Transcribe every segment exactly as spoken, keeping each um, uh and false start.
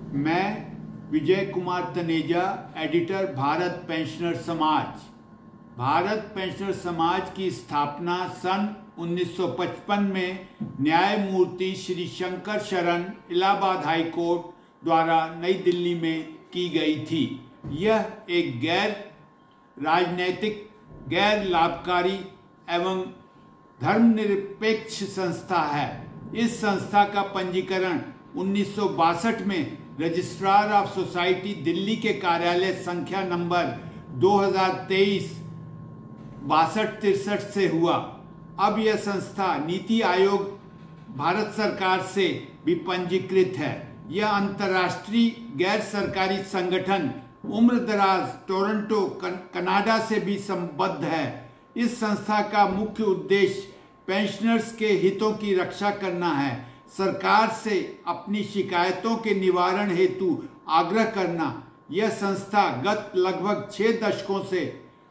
मैं Vijay Kumar Taneja, editor, Bharat pensioner Samaj. Bharat pensioner समाज की स्थापना सन उन्नीस सौ पचपन में न्यायमूर्ति श्री शंकर शरण, इलाहाबाद हाई कोर्ट द्वारा नई दिल्ली में की गई थी। यह एक गैर राजनैतिक, गैर लाभकारी एवं धर्मनिरपेक्ष संस्था है। इस संस्था का पंजीकरण उन्नीस सौ बासठ में रजिस्ट्रार ऑफ सोसाइटी दिल्ली के कार्यालय संख्या नंबर दो हज़ार तेईस बासठ तिरसठ से हुआ। अब यह संस्था नीति आयोग भारत सरकार से भी पंजीकृत है। यह अंतर्राष्ट्रीय गैर सरकारी संगठन उम्रदराज टोरंटो कनाडा से भी संबद्ध है। इस संस्था का मुख्य उद्देश्य पेंशनर्स के हितों की रक्षा करना है, सरकार से अपनी शिकायतों के निवारण हेतु आग्रह करना। यह संस्था गत लगभग छह दशकों से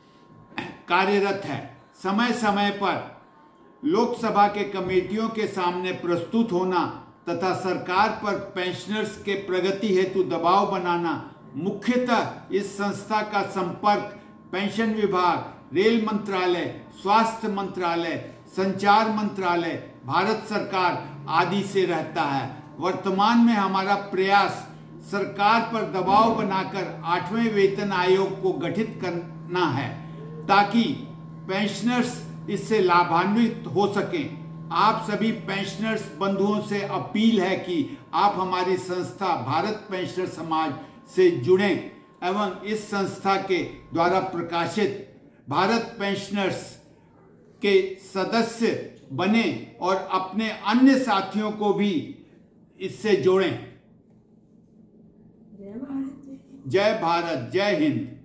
कार्यरत है। समय समय पर लोकसभा के कमेटियों के सामने प्रस्तुत होना तथा सरकार पर पेंशनर्स के प्रगति हेतु दबाव बनाना। मुख्यतः इस संस्था का संपर्क पेंशन विभाग, रेल मंत्रालय, स्वास्थ्य मंत्रालय, संचार मंत्रालय, भारत सरकार आदि से रहता है। वर्तमान में हमारा प्रयास सरकार पर दबाव बनाकर आठवें वेतन आयोग को गठित करना है ताकि पेंशनर्स इससे लाभान्वित हो सकें। आप सभी पेंशनर्स बंधुओं से अपील है कि आप हमारी संस्था भारत पेंशनर समाज से जुड़ें एवं इस संस्था के द्वारा प्रकाशित भारत पेंशनर्स के सदस्य बने और अपने अन्य साथियों को भी इससे जोड़ें। जय भारत, जय हिंद।